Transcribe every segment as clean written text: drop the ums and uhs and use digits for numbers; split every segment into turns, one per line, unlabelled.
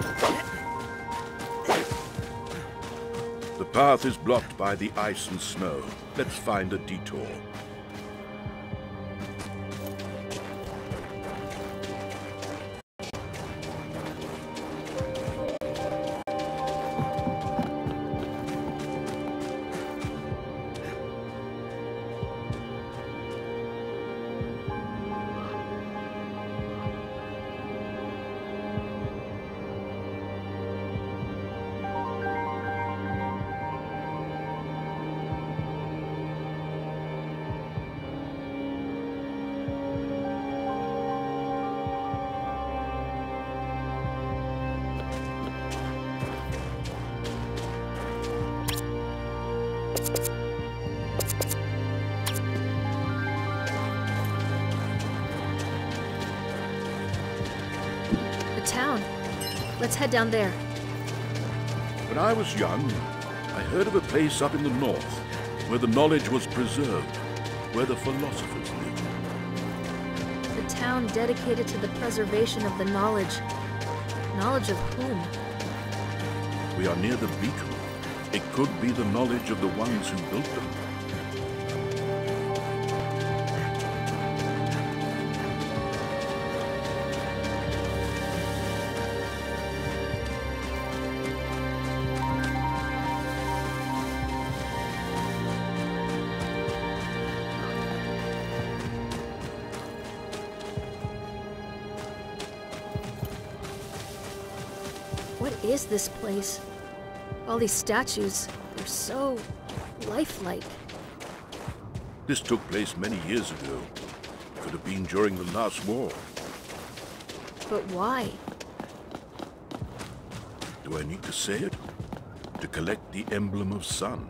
The path is blocked by the ice and snow. Let's find a detour.
Town. Let's head down there.
When I was young, I heard of a place up in the north where the knowledge was preserved, where the philosophers lived.
The town dedicated to the preservation of the knowledge. Knowledge of whom?
We are near the beacon. It could be the knowledge of the ones who built them.
What is this place? All these statues, they're so lifelike.
This took place many years ago. Could have been during the last war.
But why?
Do I need to say it? To collect the emblem of sun.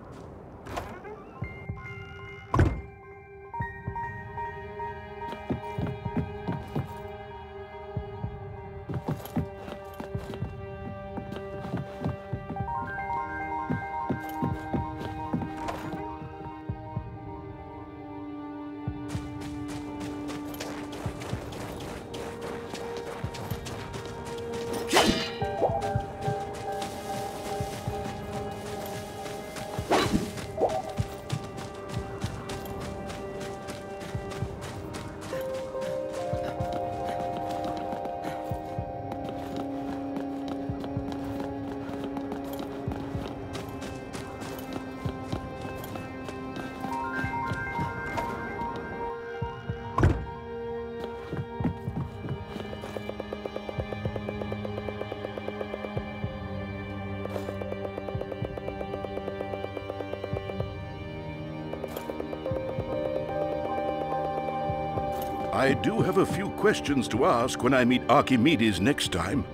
I do have a few questions to ask when I meet Archimedes next time.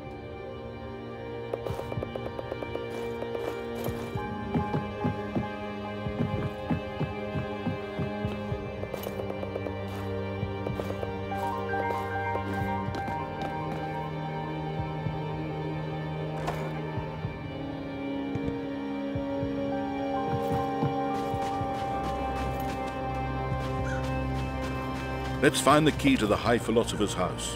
Let's find the key to the High Philosopher's house.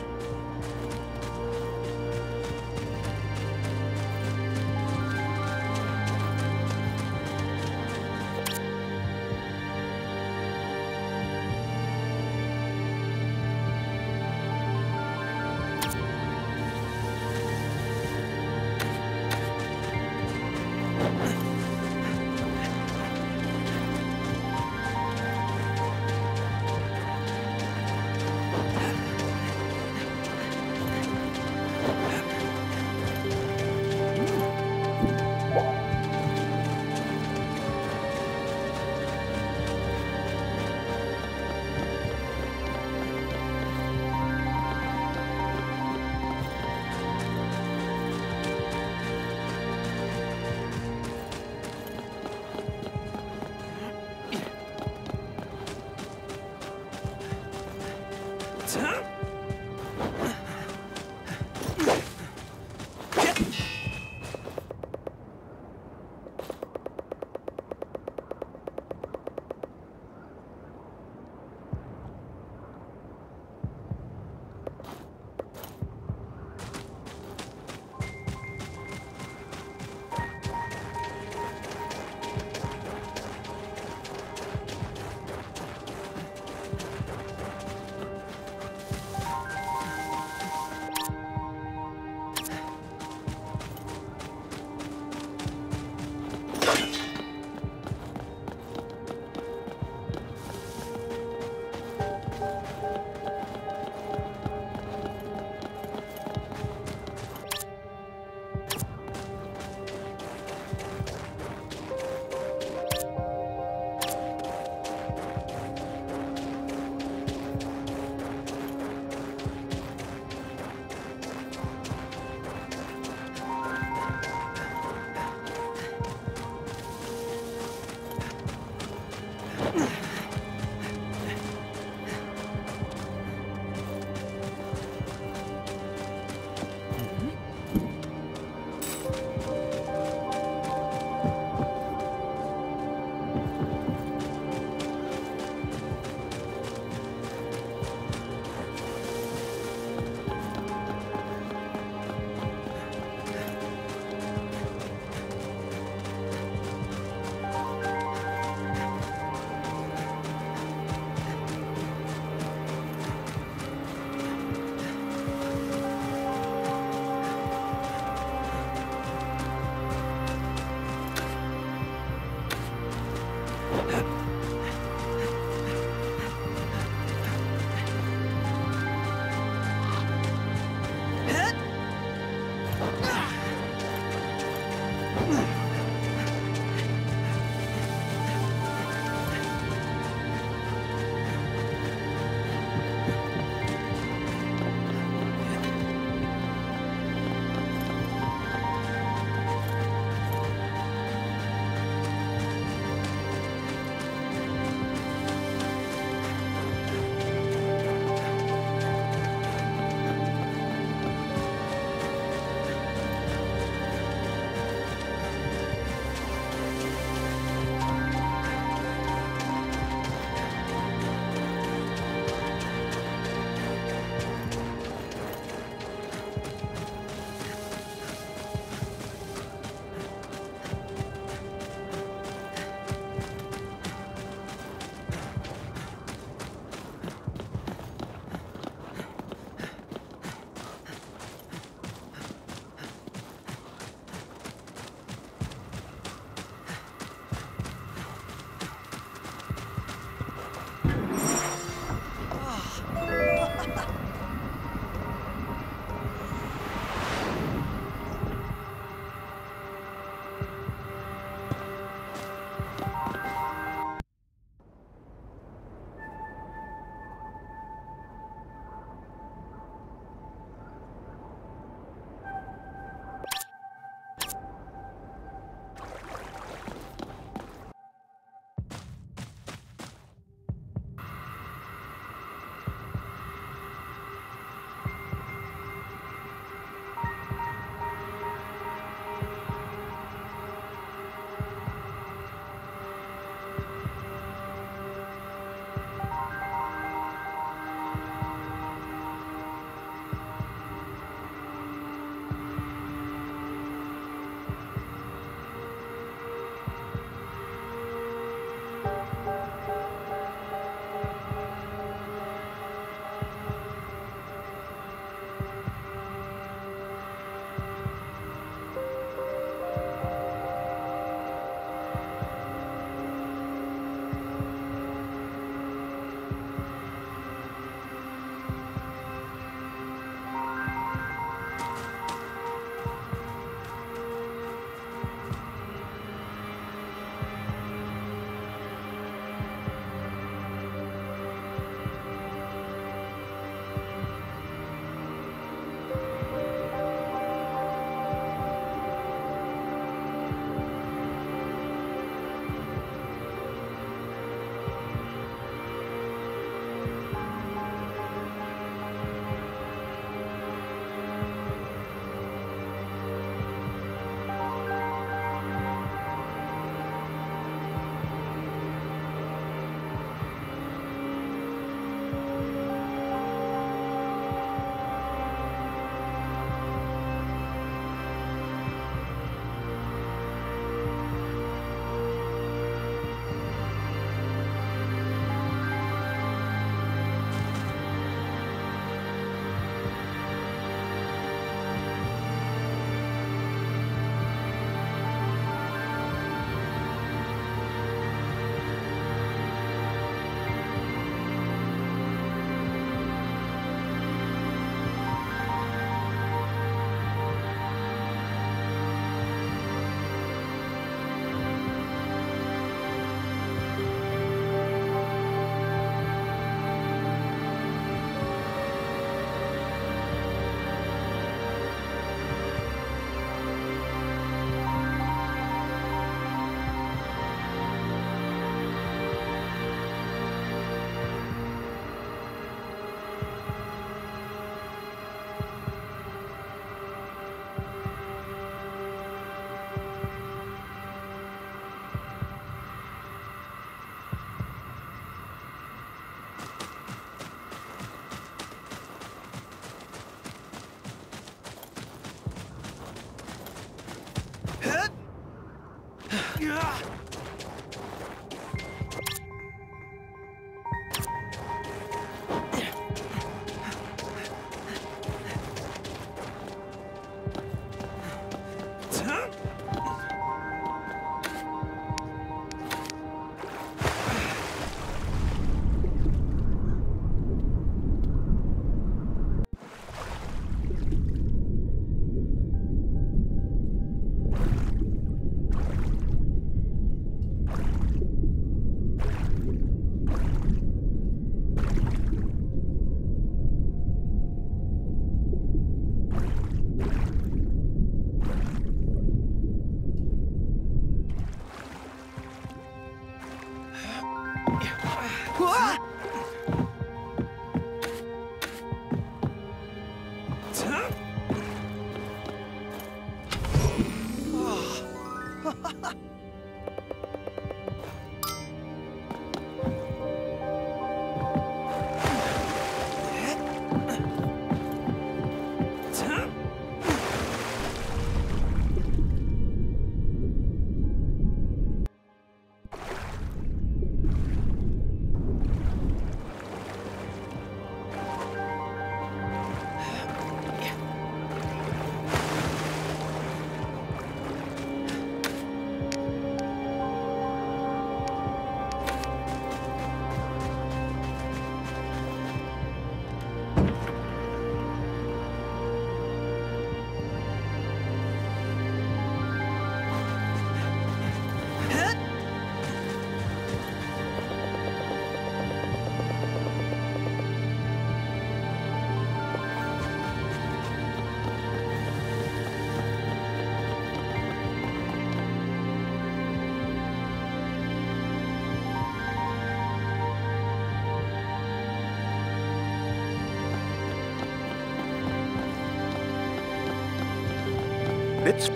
Let's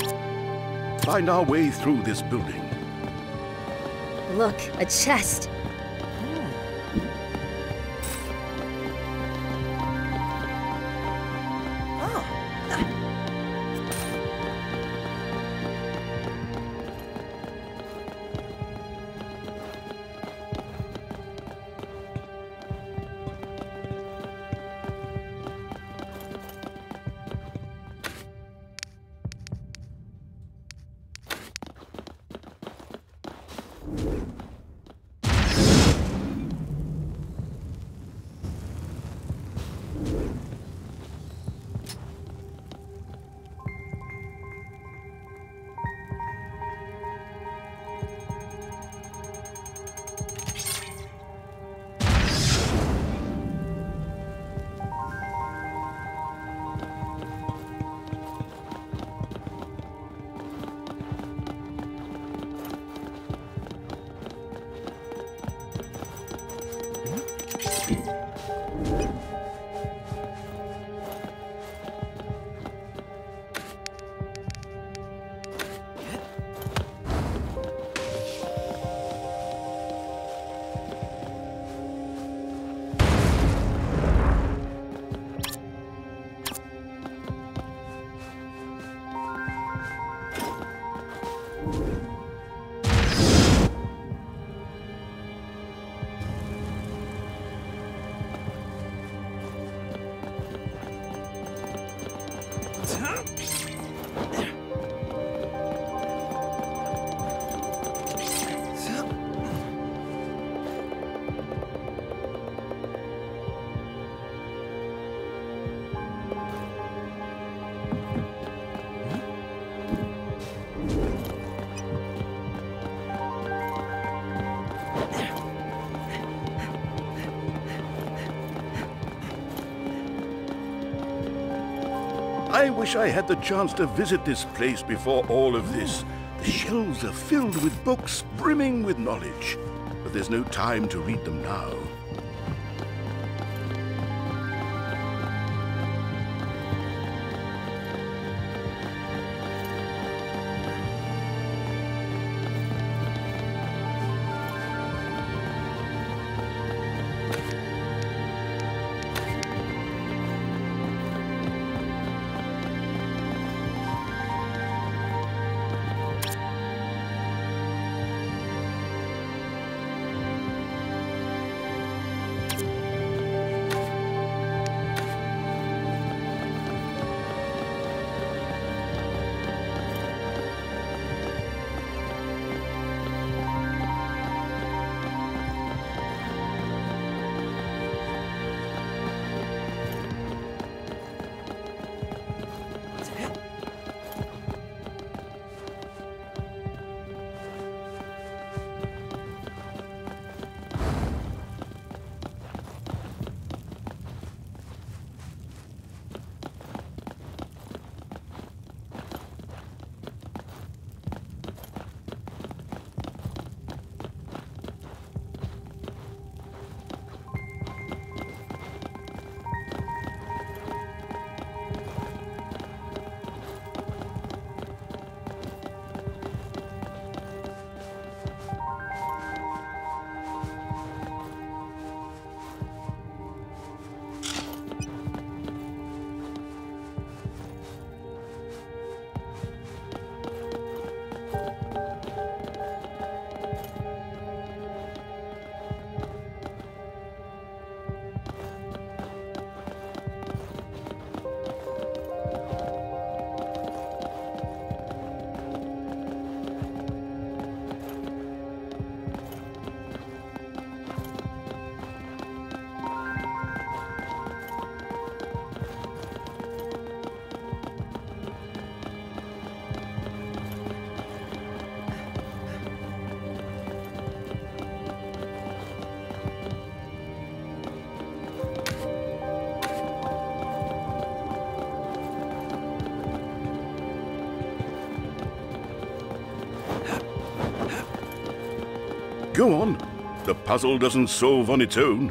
find our way through this building.
Look, a chest.
I wish I had the chance to visit this place before all of this. The shelves are filled with books, brimming with knowledge. But there's no time to read them now. Go on. The puzzle doesn't solve on its own.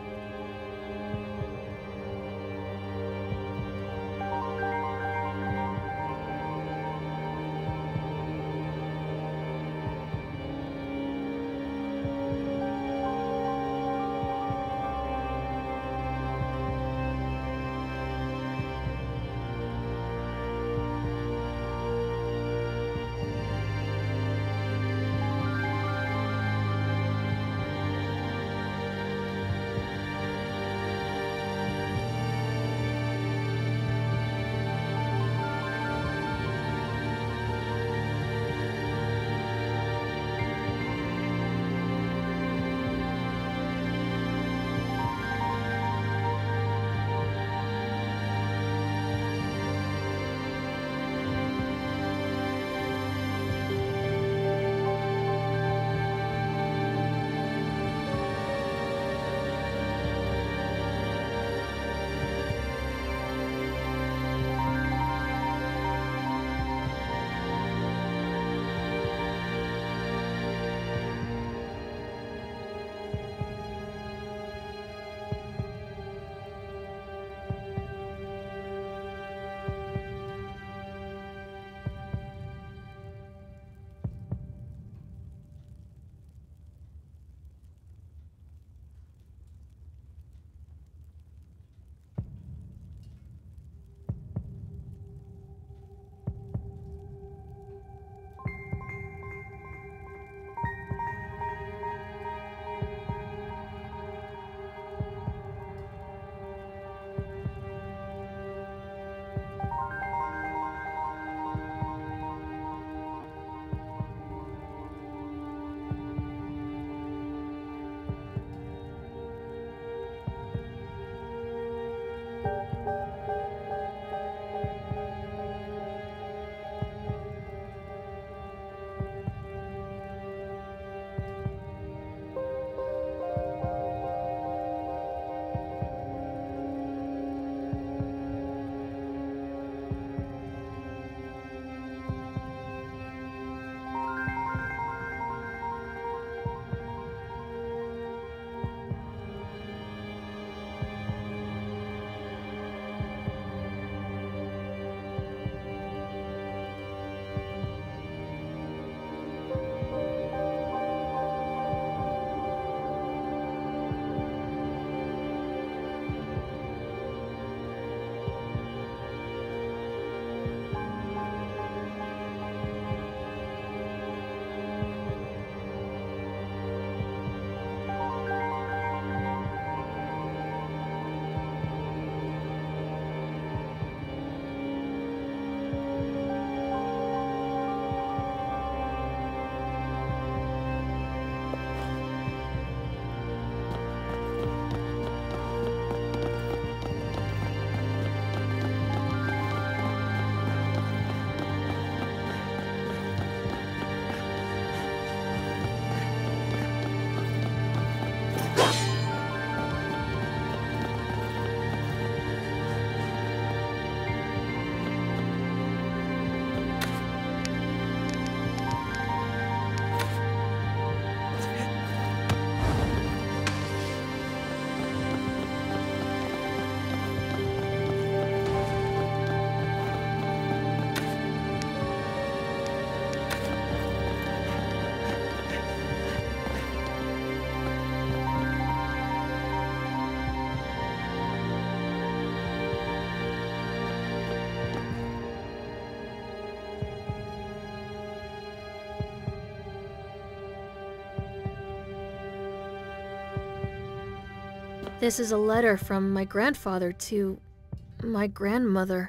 This is a letter from my grandfather to my grandmother.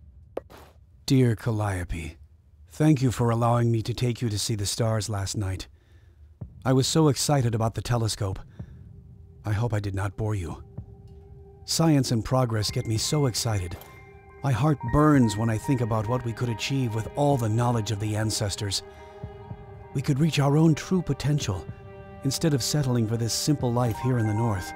Dear Calliope, thank you for allowing me to take you to see the stars last night. I was so excited about the telescope. I hope I did not bore you. Science and progress get me so excited. My heart burns when I think about what we could achieve with all the knowledge of the ancestors. We could reach our own true potential, instead of settling for this simple life here in the North.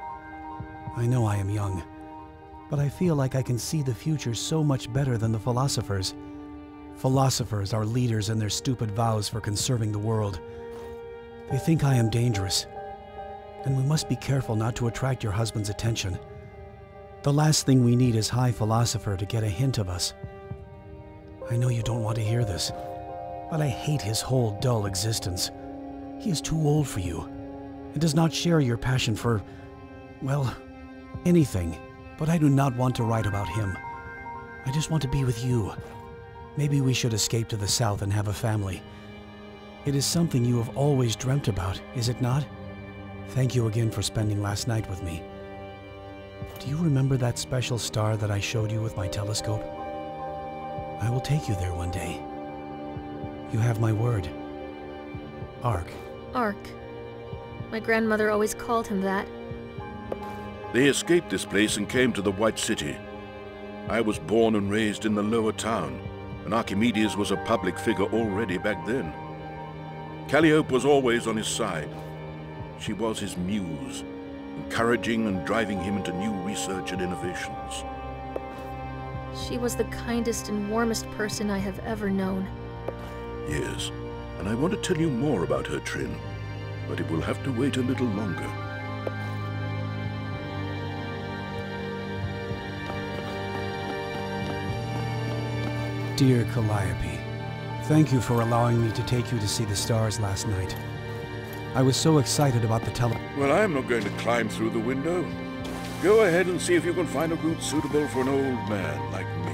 I know I am young, but I feel like I can see the future so much better than the philosophers. Philosophers are leaders in their stupid vows for conserving the world. They think I am dangerous, and we must be careful not to attract your husband's attention. The last thing we need is High Philosopher to get a hint of us. I know you don't want to hear this, but I hate his whole dull existence. He is too old for you, and does not share your passion for, well, anything. But I do not want to write about him. I just want to be with you. Maybe we should escape to the south and have a family. It is something you have always dreamt about, is it not? Thank you again for spending last night with me. Do you remember that special star that I showed you with my telescope? I will take you there one day. You have my word. Ark.
Ark. My grandmother always called him that.
They escaped this place and came to the White City. I was born and raised in the lower town, and Archimedes was a public figure already back then. Calliope was always on his side. She was his muse, encouraging and driving him into new research and innovations.
She was the kindest and warmest person I have ever known.
Yes, and I want to tell you more about her, Trin, but it will have to wait a little longer.
Dear Calliope, thank you for allowing me to take you to see the stars last night. I was so excited about the
Well, I'm not going to climb through the window. Go ahead and see if you can find a route suitable for an old man like me.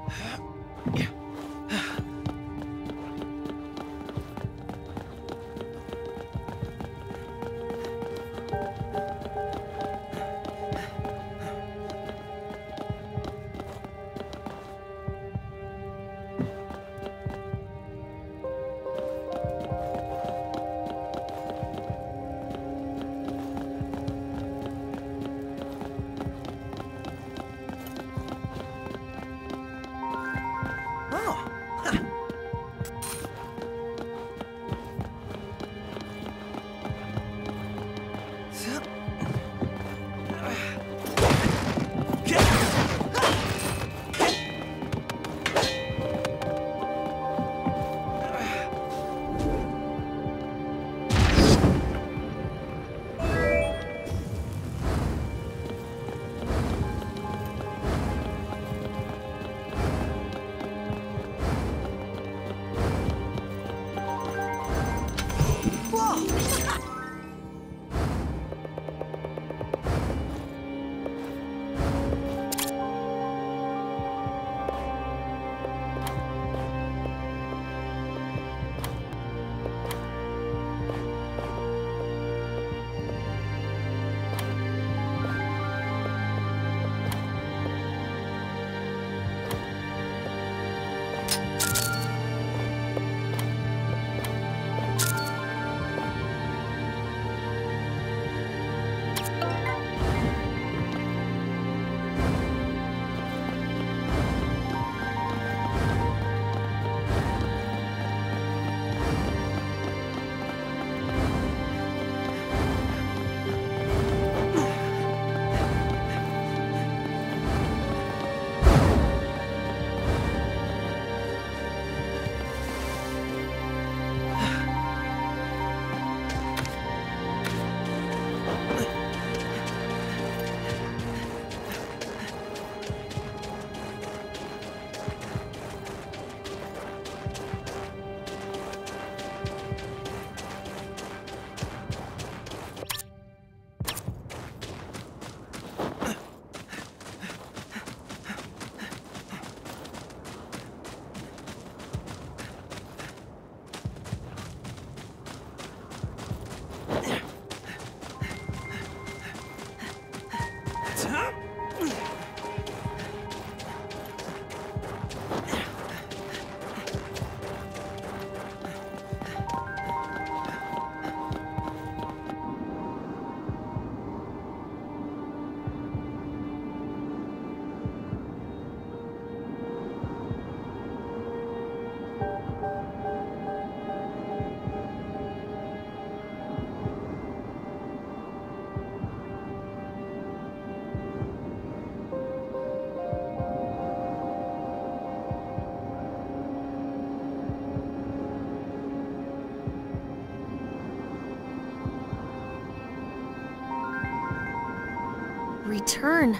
Return.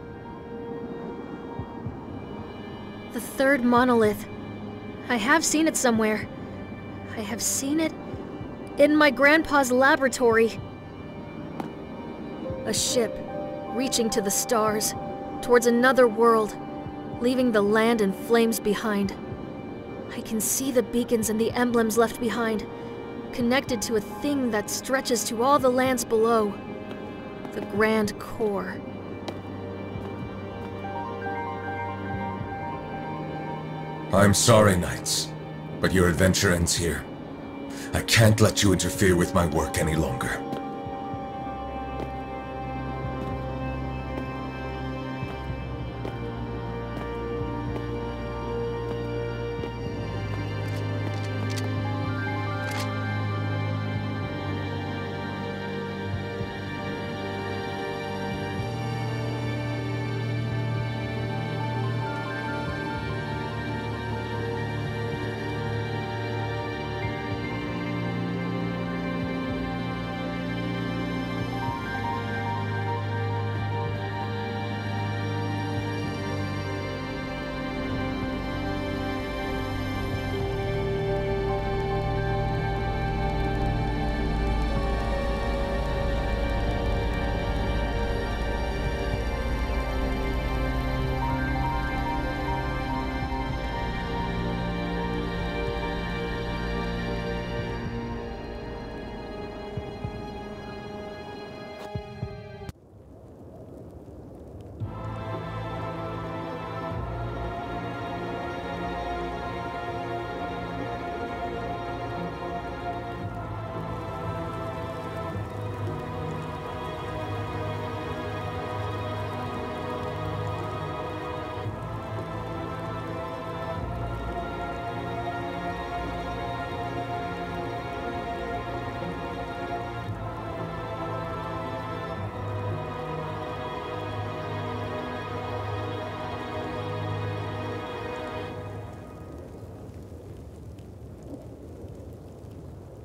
The third monolith. I have seen it somewhere. I have seen it in my grandpa's laboratory. A ship reaching to the stars, towards another world, leaving the land in flames behind. I can see the beacons and the emblems left behind, connected to a thing that stretches to all the lands below. The Grand Core.
I'm sorry, Knights, but your adventure ends here. I can't let you interfere with my work any longer.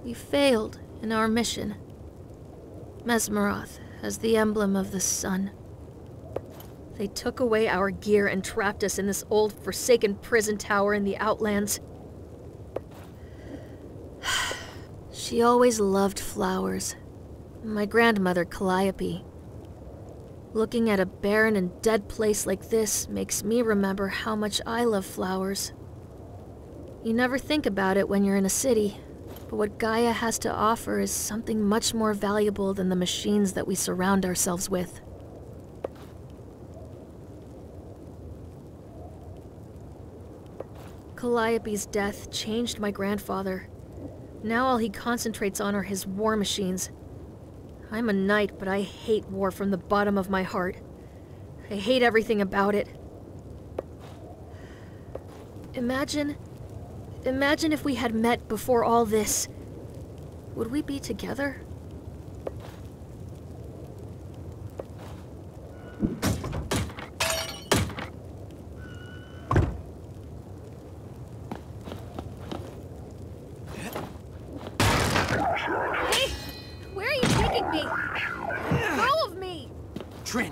We failed in our mission. Mesmeroth has the emblem of the sun. They took away our gear and trapped us in this old, forsaken prison tower in the Outlands. She always loved flowers. My grandmother, Calliope. Looking at a barren and dead place like this makes me remember how much I love flowers. You never think about it when you're in a city, but what Gaia has to offer is something much more valuable than the machines that we surround ourselves with. Calliope's death changed my grandfather. Now all he concentrates on are his war machines. I'm a knight, but I hate war from the bottom of my heart. I hate everything about it. Imagine if we had met before all this. Would we be together? Hey! Where are you taking me? Let go of me!
Trin!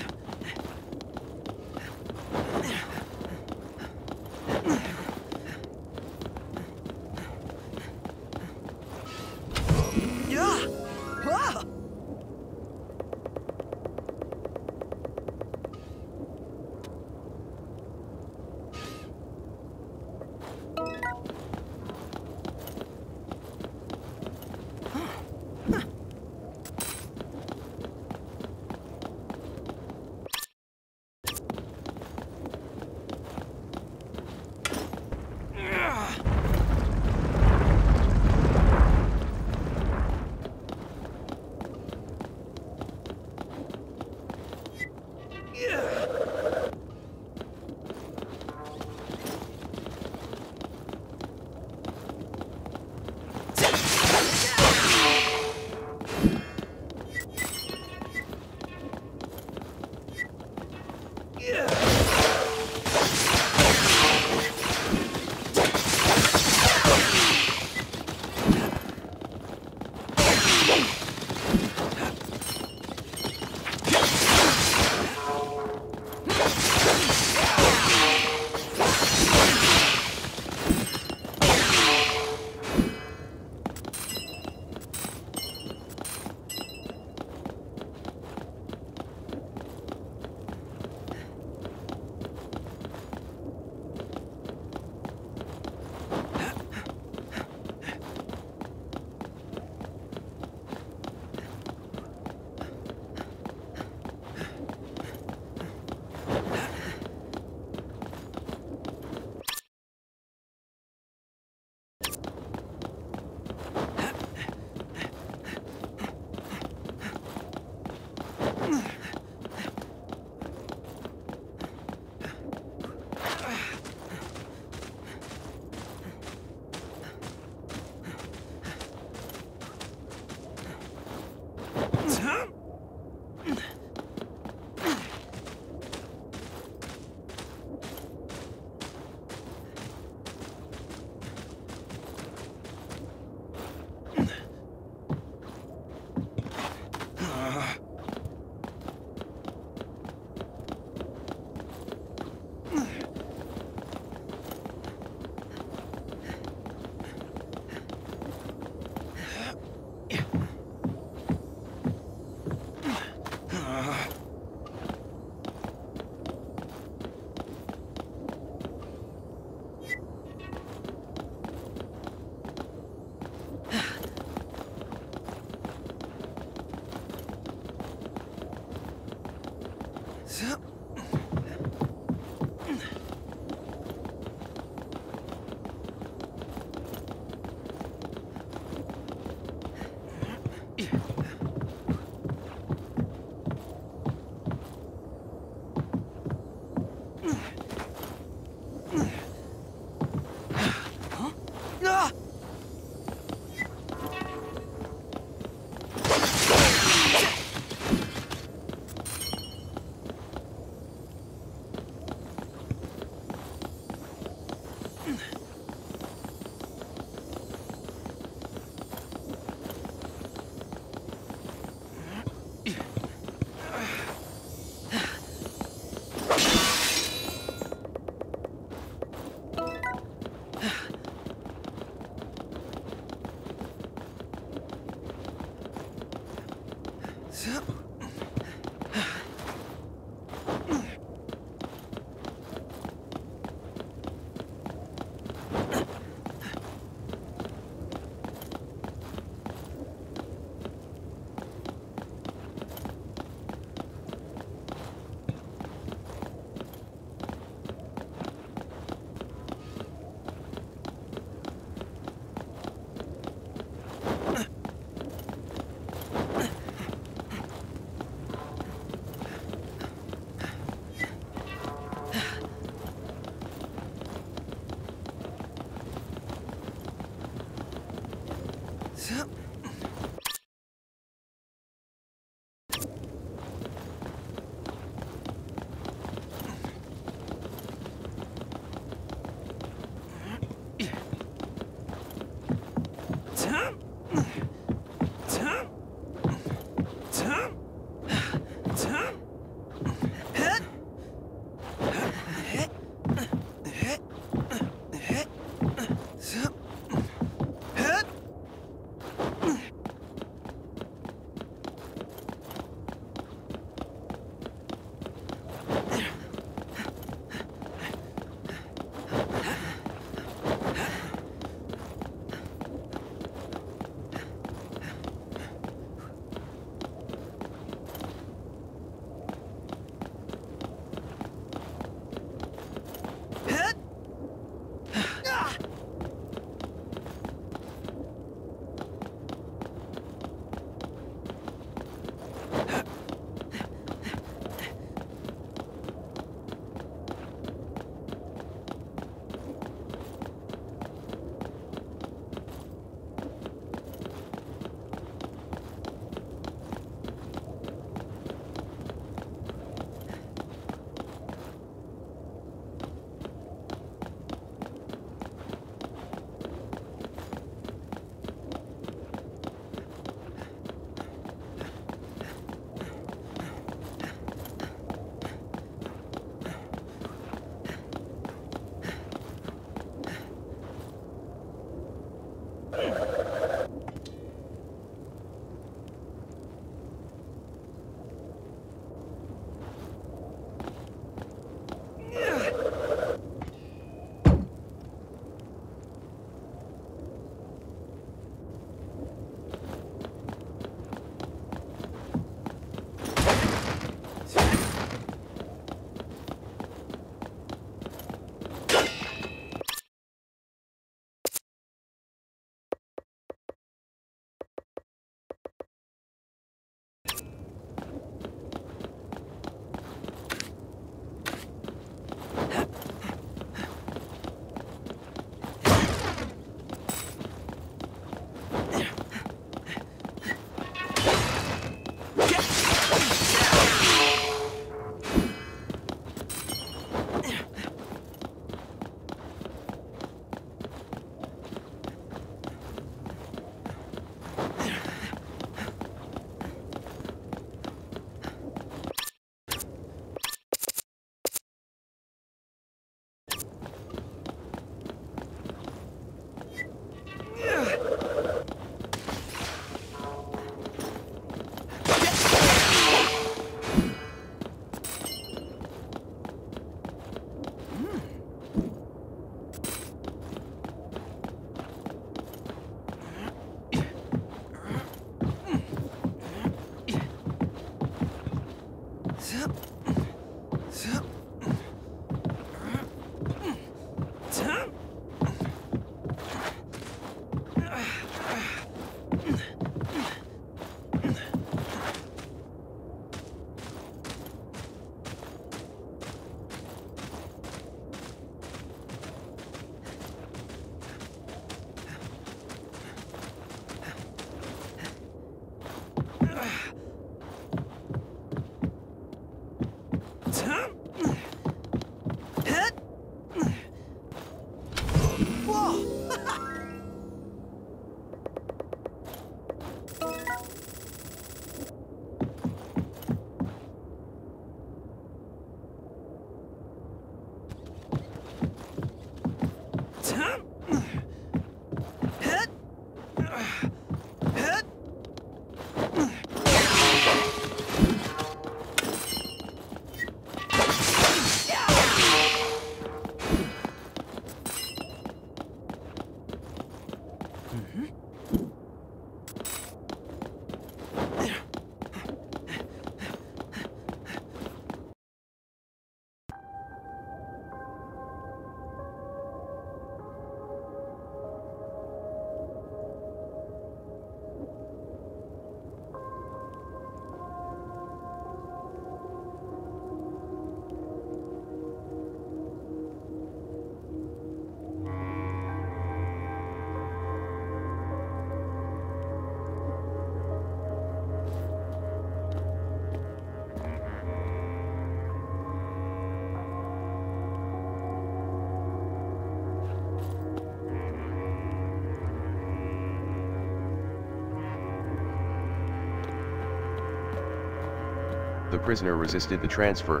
The prisoner resisted the transfer.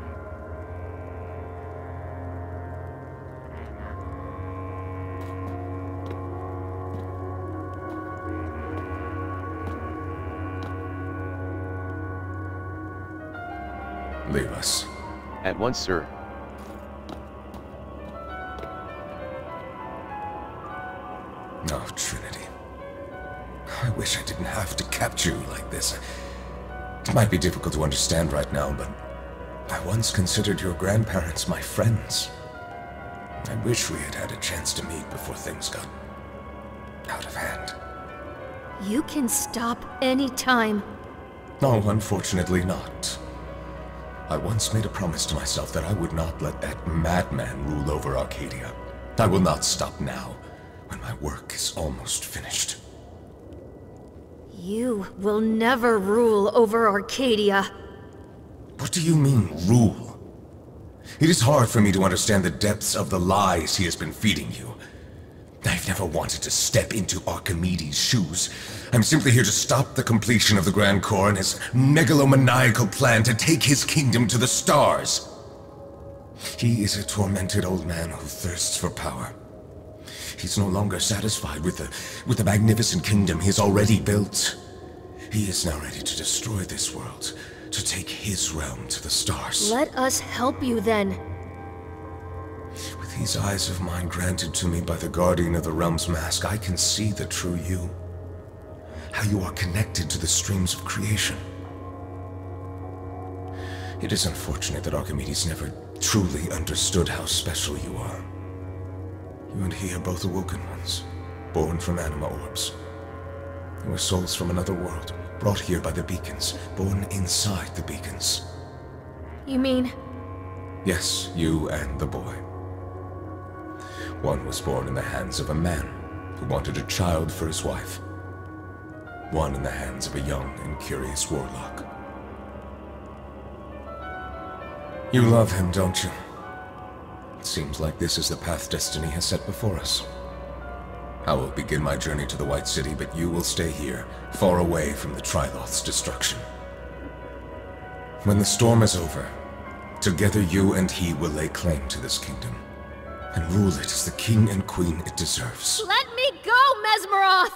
Leave us.
At once, sir.
Oh, Trinity. I wish I didn't have to capture you like this. It might be difficult to understand right now, but I once considered your grandparents my friends. I wish we had had a chance to meet before things got out of hand.
You can stop any time.
No, unfortunately not. I once made a promise to myself that I would not let that madman rule over Arcadia. I will not stop now, when my work is almost finished.
You will never rule over Arcadia.
What do you mean, rule? It is hard for me to understand the depths of the lies he has been feeding you. I've never wanted to step into Archimedes' shoes. I'm simply here to stop the completion of the Grand Core and his megalomaniacal plan to take his kingdom to the stars. He is a tormented old man who thirsts for power. He's no longer satisfied with the magnificent kingdom he has already built. He is now ready to destroy this world, to take his realm to the stars.
Let us help you then.
With these eyes of mine granted to me by the Guardian of the Realm's mask, I can see the true you. How you are connected to the streams of creation. It is unfortunate that Archimedes never truly understood how special you are. You and he are both awoken ones, born from anima orbs. You were souls from another world, brought here by the beacons, born inside the beacons.
You mean?
Yes, you and the boy. One was born in the hands of a man who wanted a child for his wife. One in the hands of a young and curious warlock. You love him, don't you? It seems like this is the path destiny has set before us. I will begin my journey to the White City, but you will stay here, far away from the Triloth's destruction. When the storm is over, together you and he will lay claim to this kingdom, and rule it as the king and queen it deserves.
Let me go, Mesmeroth!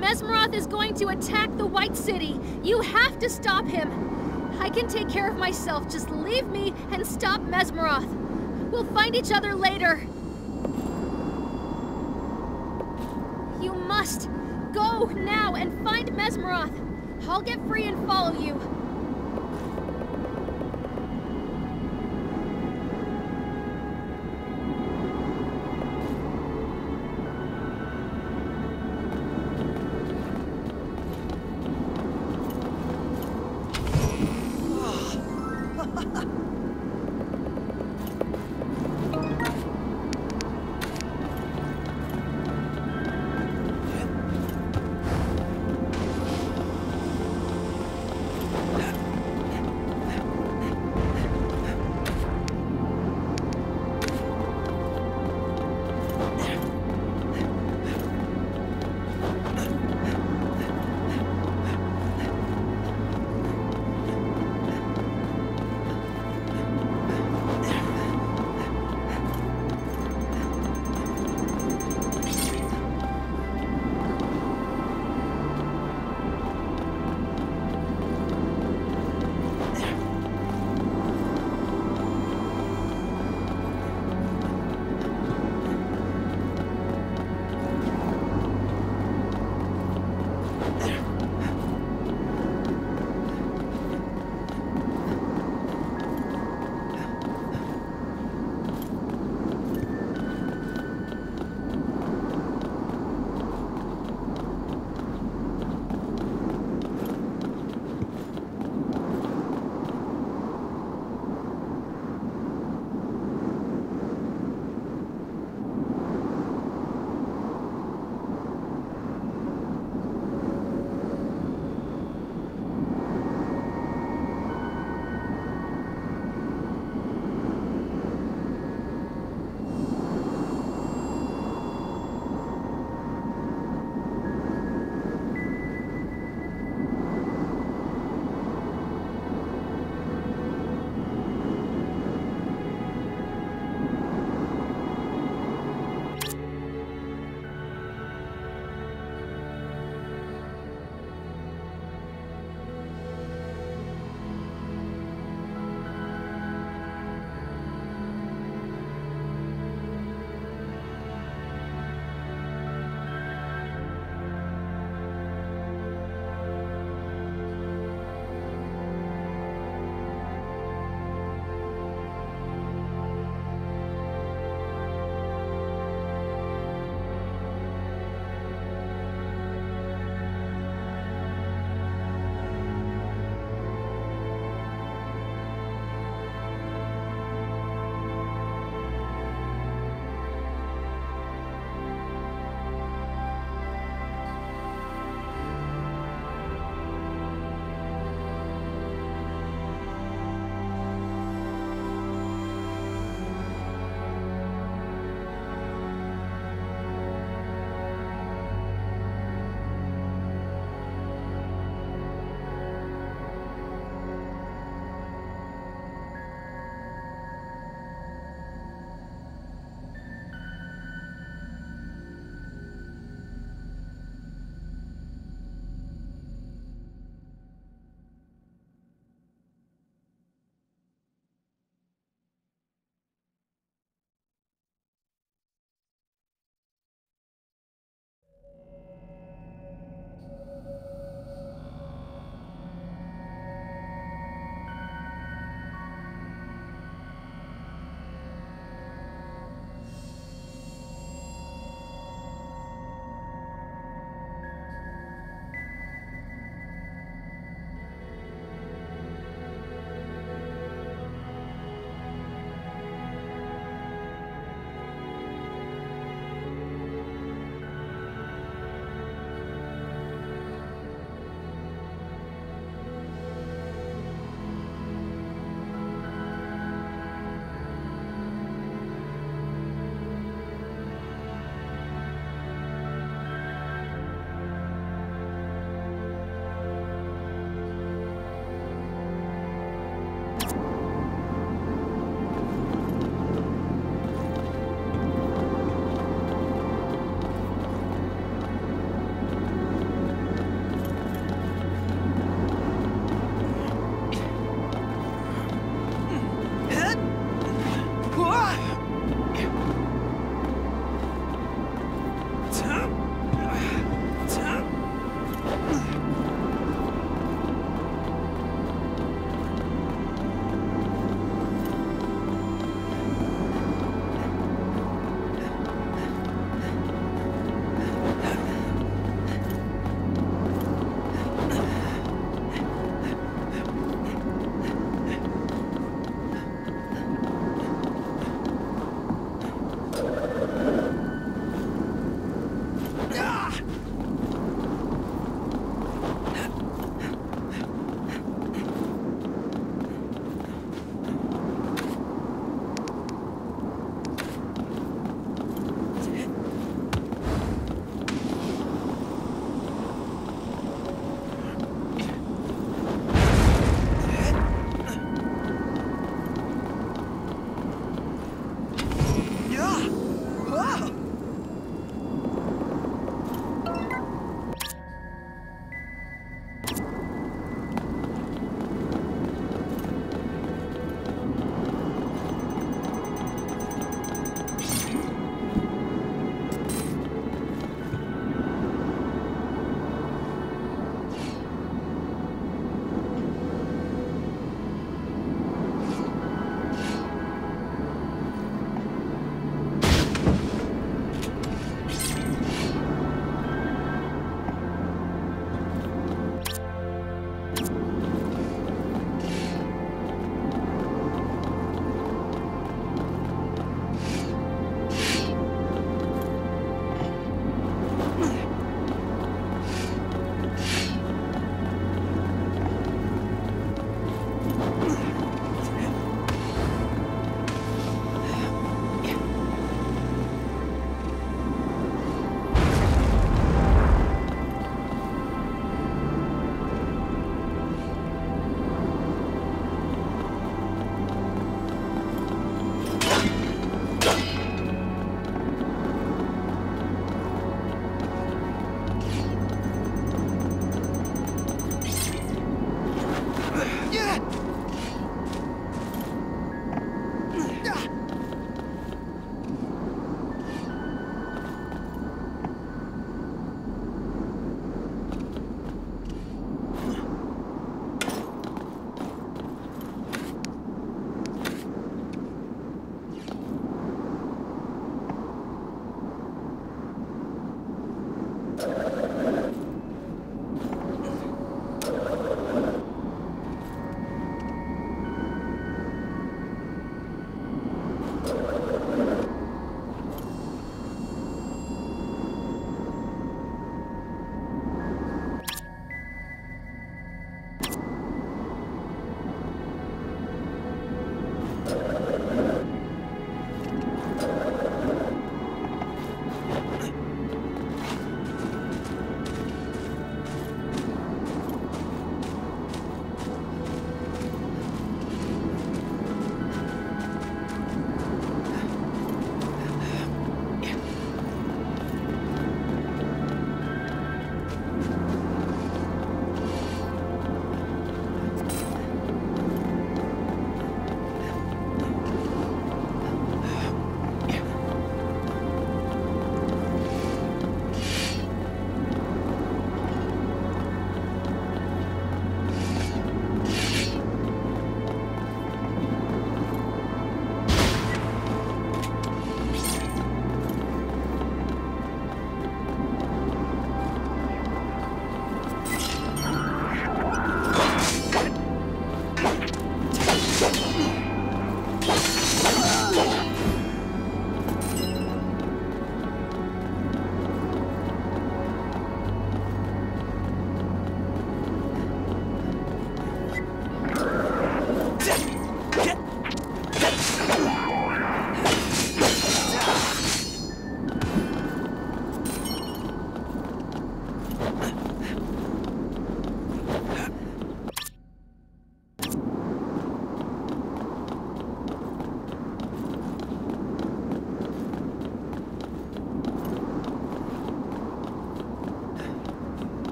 Mesmeroth is going to attack the White City. You have to stop him. I can take care of myself. Just leave me and stop Mesmeroth. We'll find each other later. You must go now and find Mesmeroth. I'll get free and follow you.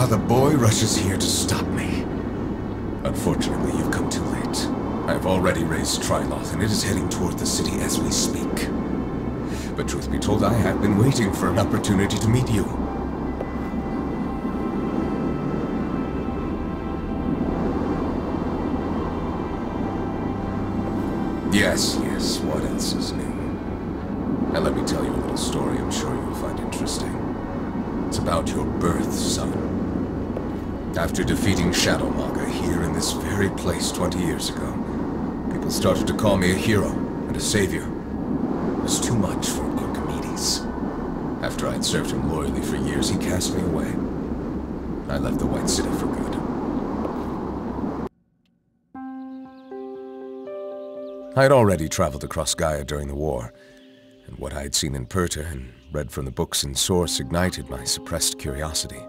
the boy rushes here to stop me. Unfortunately, you've come too late. I have already raised Triloth, and it is heading toward the city as we speak. But truth be told, I have been waiting for an opportunity to meet you. Yes, what else is new? And let me tell you a little story I'm sure you'll find interesting. It's about your birth, son. After defeating Shadowmaga here in this very place 20 years ago, people started to call me a hero and a savior. It was too much for Archimedes. After I'd served him loyally for years, he cast me away. I left the White City for good. I had already traveled across Gaia during the war, and what I had seen in Purta and read from the books in Source ignited my suppressed curiosity.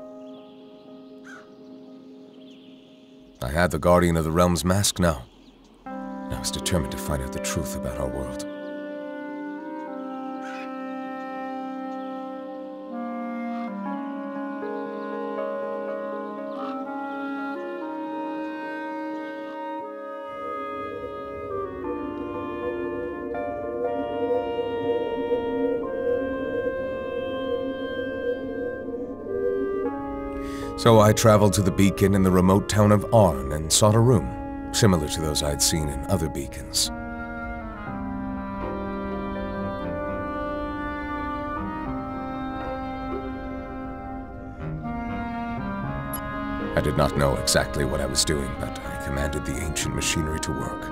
I had the Guardian of the Realm's mask now, and I was determined to find out the truth about our world. So I traveled to the beacon in the remote town of Arn and sought a room, similar to those I'd seen in other beacons. I did not know exactly what I was doing, but I commanded the ancient machinery to work.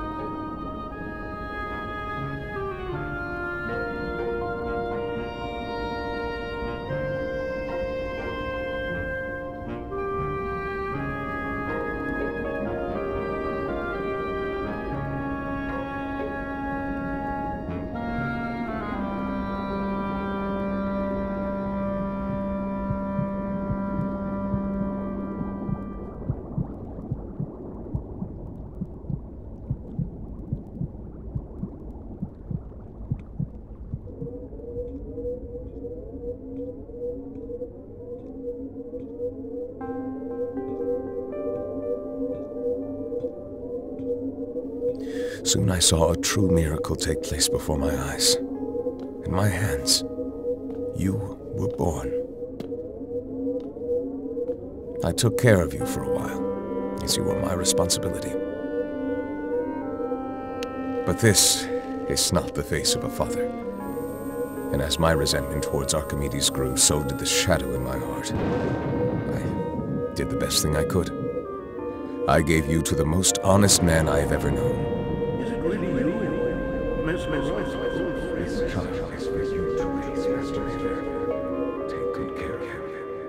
Soon I saw a true miracle take place before my eyes. In my hands, you were born. I took care of you for a while, as you were my responsibility. But this is not the face of a father. And as my resentment towards Archimedes grew, so did the shadow in my heart. I did the best thing I could. I gave you to the most honest man I have ever known. This child is for you to raise, Master Vader. Take good care of him.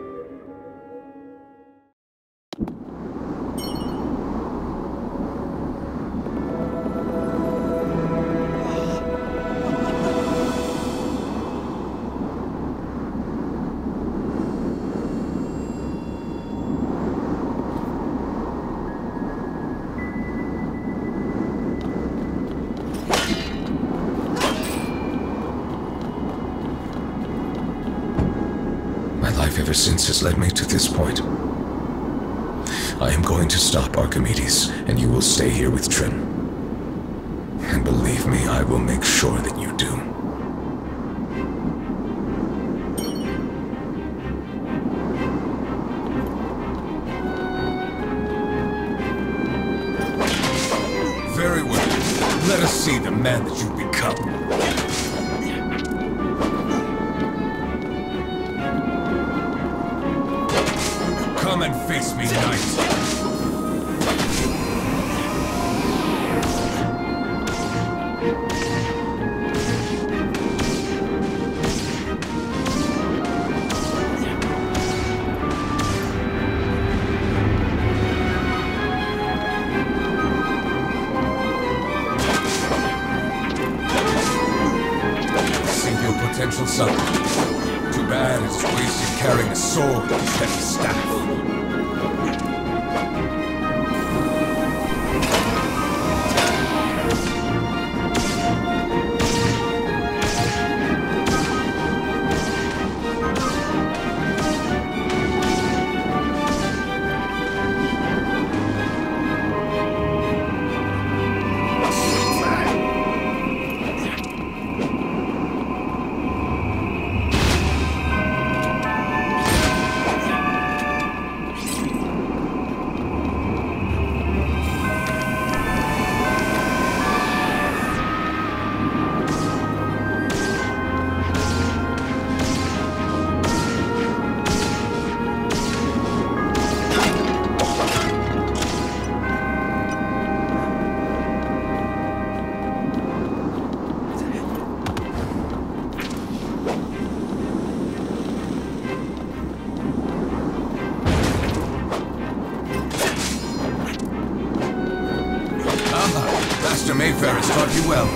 Ever since has led me to this point. I am going to stop Archimedes, and you will stay here with Trin. And believe me, I will make sure that you do. Very well. Let us see the man that you've become. Come and face me, knight. Save your potential son. Too bad it's wasted carrying a sword instead of a staff. well.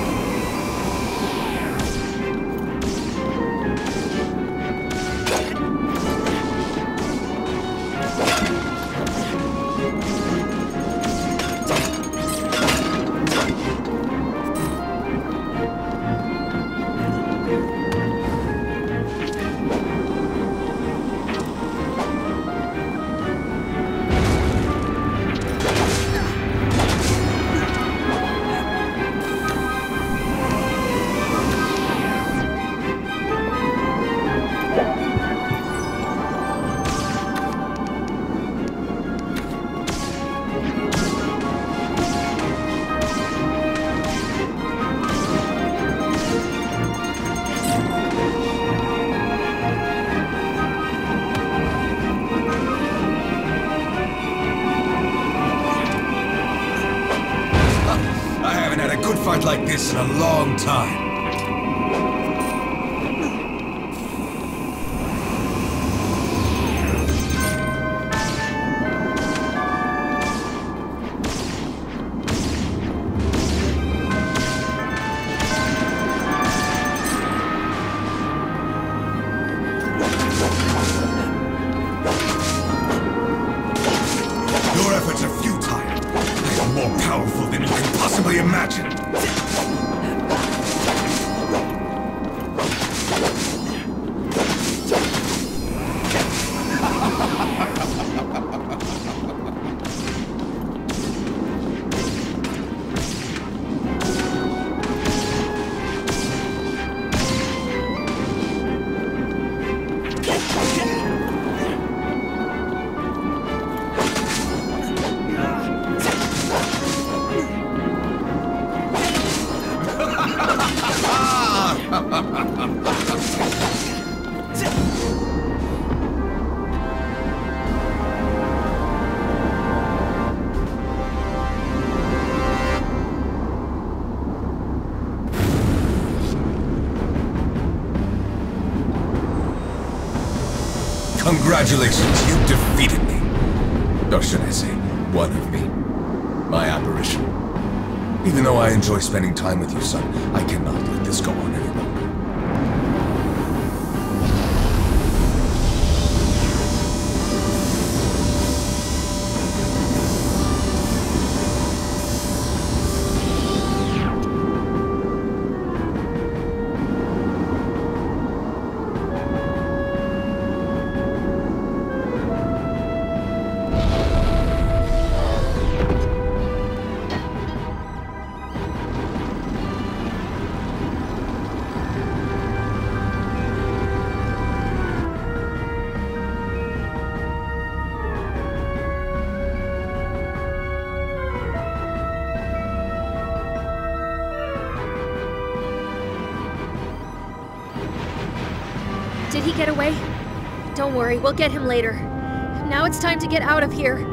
Fight like this in a long time. Your efforts are futile. I am more powerful than you can possibly imagine. Congratulations, you defeated me. Or should I say, one of me. My apparition. Even though I enjoy spending time with you, son, I cannot let this go on any longer.
Did he get away? Don't worry, we'll get him later. Now it's time to get out of here.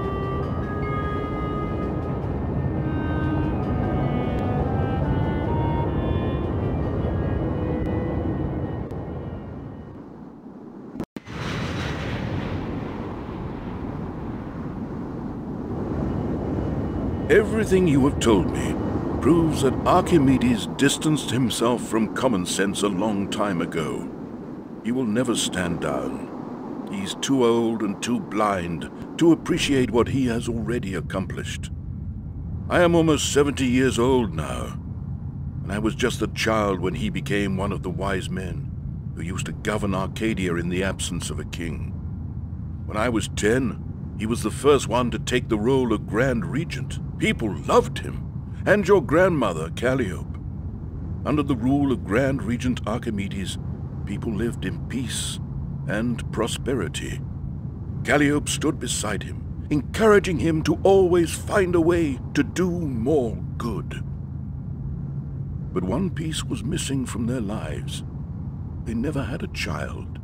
Everything you have told me proves that Archimedes distanced himself from common sense a long time ago. He will never stand down. He's too old and too blind to appreciate what he has already accomplished. I am almost 70 years old now, and I was just a child when he became one of the wise men who used to govern Arcadia in the absence of a king. When I was 10, he was the first one to take the role of Grand Regent. People loved him, and your grandmother, Calliope. Under the rule of Grand Regent Archimedes, people lived in peace and prosperity. Calliope stood beside him, encouraging him to always find a way to do more good. But one piece was missing from their lives. They never had a child.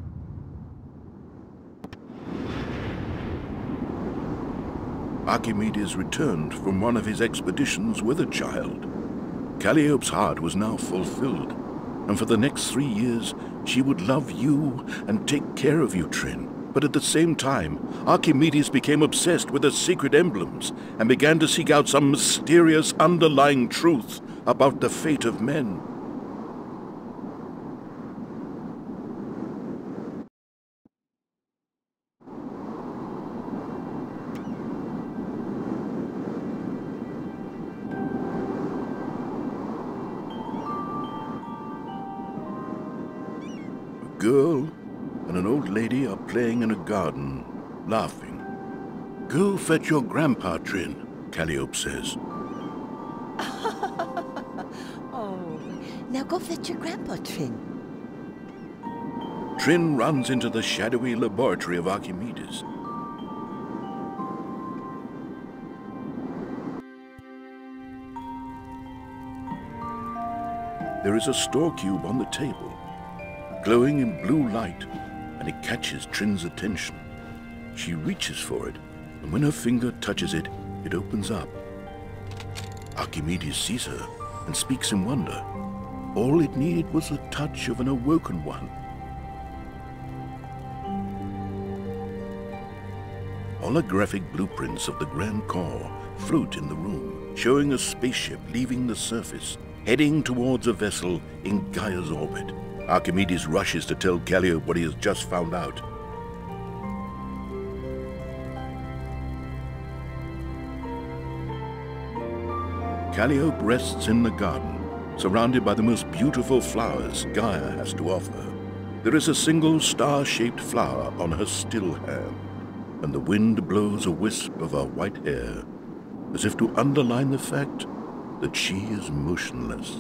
Archimedes returned from one of his expeditions with a child. Calliope's heart was now fulfilled, and for the next 3 years, she would love you and take care of you, Trin. But at the same time, Archimedes became obsessed with the secret emblems and began to seek out some mysterious underlying truth about the fate of men. A girl and an old lady are playing in a garden, laughing. "Go fetch your grandpa, Trin," Calliope says.
Oh, now go fetch your grandpa, Trin.
Trin runs into the shadowy laboratory of Archimedes. There is a store cube on the table, glowing in blue light, and it catches Trin's attention. She reaches for it, and when her finger touches it, it opens up. Archimedes sees her and speaks in wonder. All it needed was the touch of an awoken one. Holographic blueprints of the Grand Core float in the room, showing a spaceship leaving the surface, heading towards a vessel in Gaia's orbit. Archimedes rushes to tell Calliope what he has just found out. Calliope rests in the garden, surrounded by the most beautiful flowers Gaia has to offer. There is a single star-shaped flower on her still hand, and the wind blows a wisp of her white hair, as if to underline the fact that she is motionless.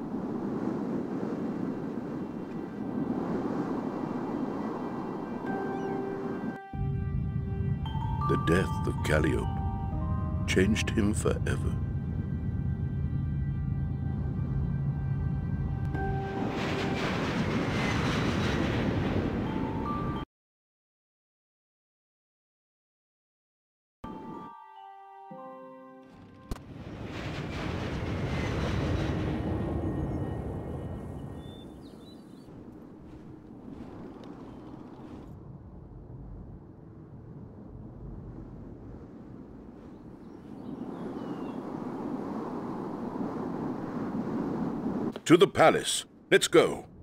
The death of Calliope changed him forever. To the palace. Let's go.